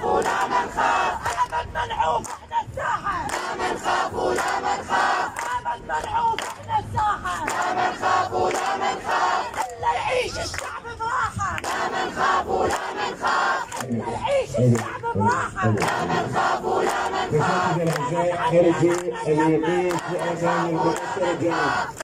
ولا من خاف، أمل منعوف احنا الساحة، لا من خاف ولا من خاف، أمل منعوف احنا الساحة، لا من خاف ولا من خاف، إلا يعيش الشعب براحة، لا من خاف ولا من خاف، إلا يعيش الشعب براحة، لا من خاف ولا من خاف. خارجي اليمين في أمام المؤثر الجنوب.